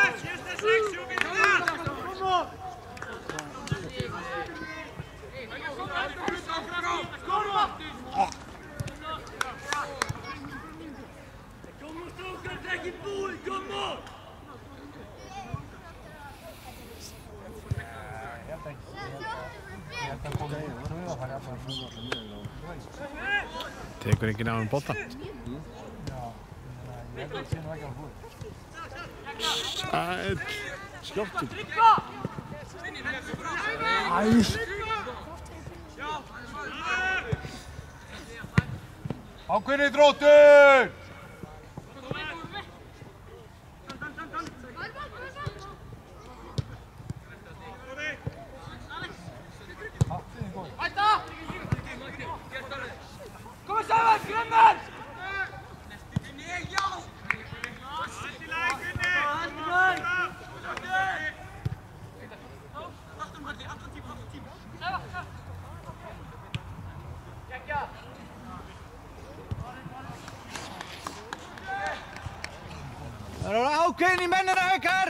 Tekur ekki náðum boltan. Sæll. Skjóttu. Æs! Ákveðnir Þróttur! Það eru ákveðin í mennina Haukar!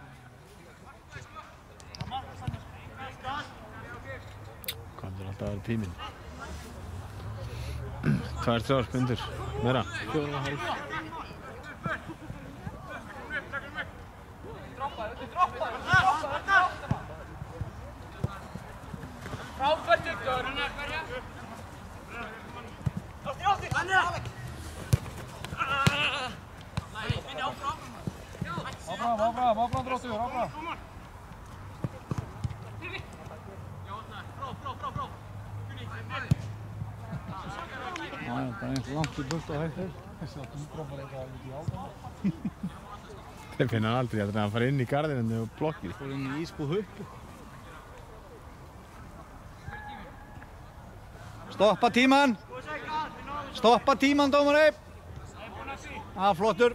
Hvað er alltaf að vera tíminn? Tvær, þrjár spyndur. Meira. Fjóra og hálf. Áfram, áfram, áfram Þróttur, áfram! Já, bara eins langt í burt og hægt er. Þeir finna hann aldrei að hann fara inn í garðinu og blokkið. Fór inn í ísbúð Huppu. Stoppa tímann! Stoppa tímann, dómari! Já, flottur.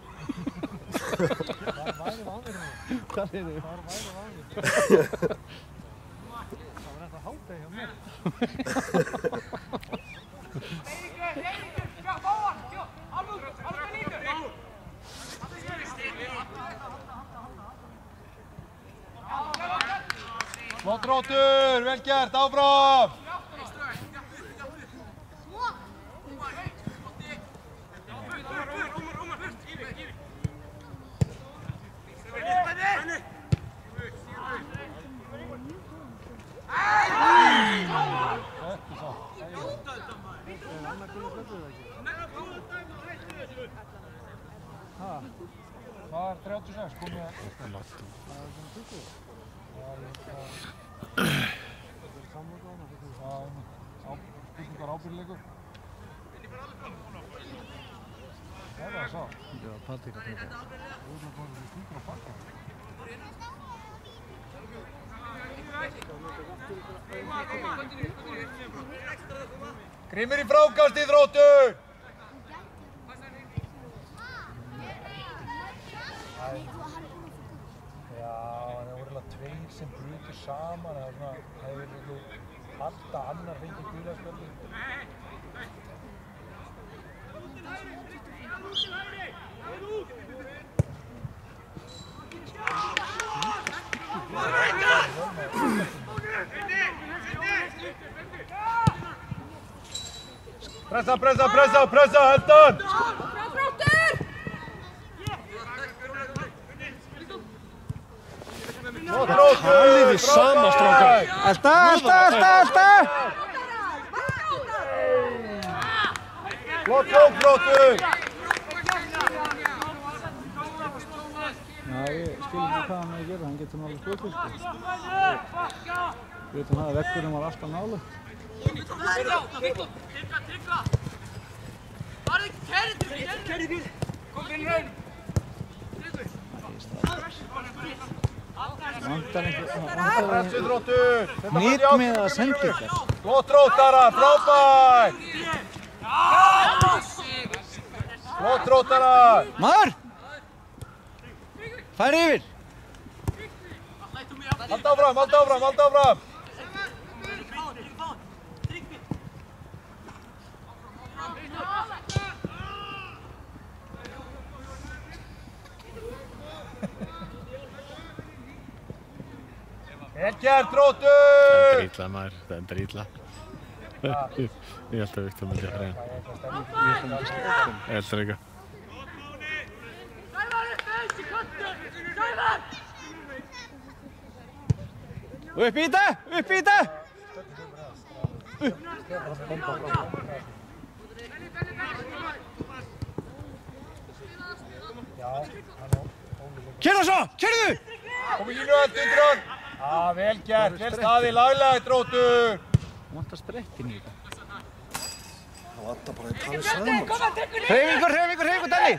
Hvað er þið? Það var þetta hátegi hjá mér. Flott Þróttur, vel gert, áfram! þrjátíu og sex, komið að... Lotto. Það er svona tuttugu. Það er eitthvað... Samlokaðan, það er spurningar ábyrgleikur. Það er það sá. Já, Patrik að taka. Það er komið því stíkur á bakka. Grímur í frákast í Þróttur! Já, en það voru alveg tveir sem brutu saman, það hefur verið alltaf annar fengið gula spjaldi. Pressa, pressa, pressa, pressa, Heldan! Talið í sama strákar. Elta, elta, elta, elta! Flott jók, Þróttur! Já, ég skil ekki hvað hann er að gera, hann getur nú alveg skotið, sko. Við veitum það að vekkurinn var alltaf nálægt. Vantar einhver... Pressu, Þróttur! Nýtt með að senda ykkur. Flott Þróttara, frábær! Flott Þróttara! Maður! Fær yfir! Halda áfram, halda áfram, halda áfram! Vel gert, Þróttur! Það er illa maður, það er illa. Ég held að Viktor myndi að hreina. Ég held það líka. Upp í þetta! Upp í þetta! Kyrra svo! Kyrðu! Kom í línu allt undir hann! Já, vel gert, vel staðið, laglega, Þróttur! Það vantar sprettin í þetta. Það vantar bara að tala saman. Hreyfingur, hreyfingur, hreyfingur, Danni!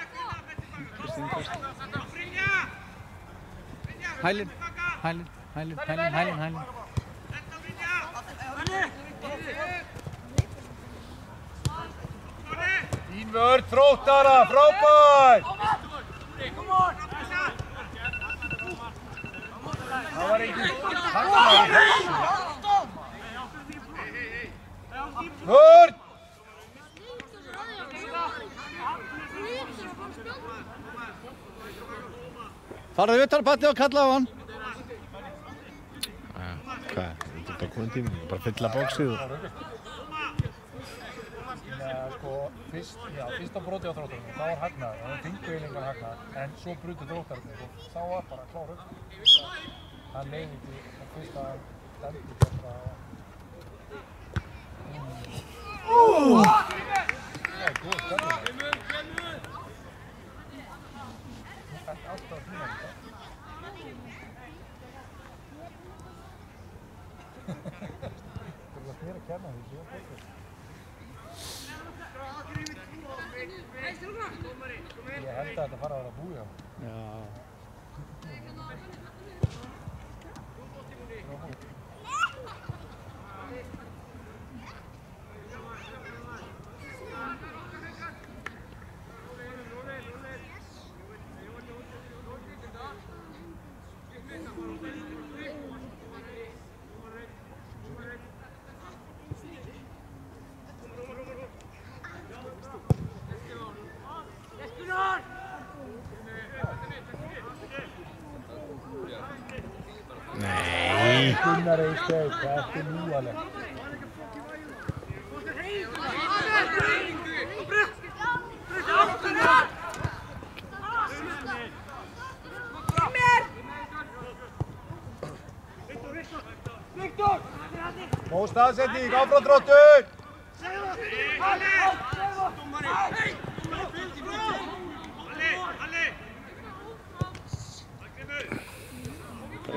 Hælinn, hælinn, hælinn, hælinn, hælinn, hælinn. Fín vörð, Þróttara, frábær! Það var engin takmaður. Vörð! Farðu utan patni og kalla á hann. Hvað? Þetta er bara kominn tími. Bara fylla bóksið og... Já, sko, fyrst, já, fyrsta broti á Þróttarunum, þá var hagnaður, það var þingveilingar hagnaður, en svo brutu Þróttarunum og þá var bara klára upp. Það leiði ekki að fyrsta dendi bara... Það er góð stefnir. Þú ert alltaf að fína þetta. Það er mér að kenna því, ég er betur. Ég held að þetta fara að vera búið á. Já. Nei! Gunnar Eysteinn, þetta er nýjalegt. Góð staðsetning, áfram Þróttur!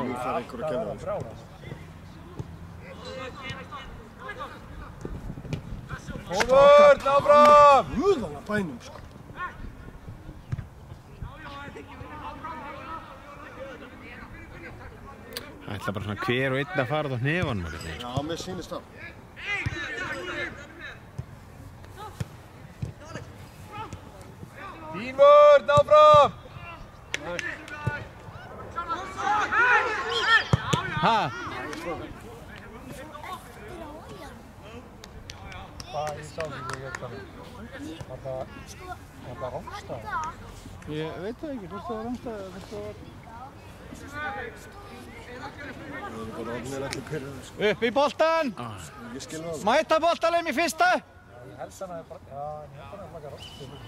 Nú þarf einhver að gera það. brjálast. Góður, náfram! Guðana bænum, sko. Það ætla bara svona hver og einn að fara á hnefanum. Já, mér sýnist það. Þín vörn, áfram! Ha? Hvað, ég sá ekki hvað ég gert það. Var það, var það rángstæð? Ég veit það ekki, fyrst það var rangstæð, fyrst það var... Það er bara orðinir allir hverjum, sko. Upp í boltan! Ég skil það. Mæta boltanum í fyrsta! Ég held hana bara, já, en ég held hana að flagga rángstæð.